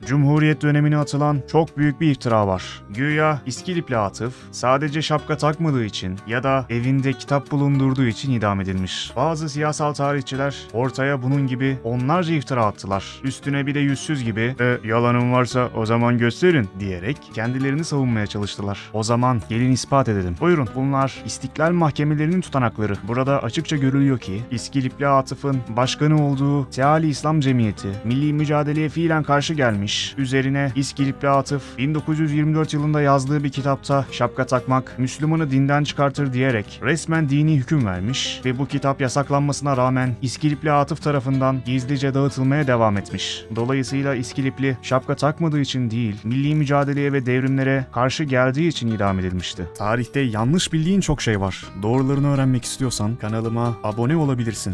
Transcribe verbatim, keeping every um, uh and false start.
Cumhuriyet dönemine atılan çok büyük bir iftira var. Güya İskilipli Atıf sadece şapka takmadığı için ya da evinde kitap bulundurduğu için idam edilmiş. Bazı siyasal tarihçiler ortaya bunun gibi onlarca iftira attılar. Üstüne bir de yüzsüz gibi e, yalanın varsa o zaman gösterin diyerek kendilerini savunmaya çalıştılar. O zaman gelin ispat edelim. Buyurun, bunlar İstiklal Mahkemelerinin tutanakları. Burada açıkça görülüyor ki İskilipli Atıf'ın başkanı olduğu Teali İslam Cemiyeti milli mücadeleye fiilen karşı gelmiş. Üzerine İskilipli Atıf bin dokuz yüz yirmi dört yılında yazdığı bir kitapta şapka takmak Müslümanı dinden çıkartır diyerek resmen dini hüküm vermiş ve bu kitap yasaklanmasına rağmen İskilipli Atıf tarafından gizlice dağıtılmaya devam etmiş. Dolayısıyla İskilipli şapka takmadığı için değil, milli mücadeleye ve devrimlere karşı geldiği için idam edilmişti. Tarihte yanlış bildiğin çok şey var. Doğrularını öğrenmek istiyorsan kanalıma abone olabilirsin.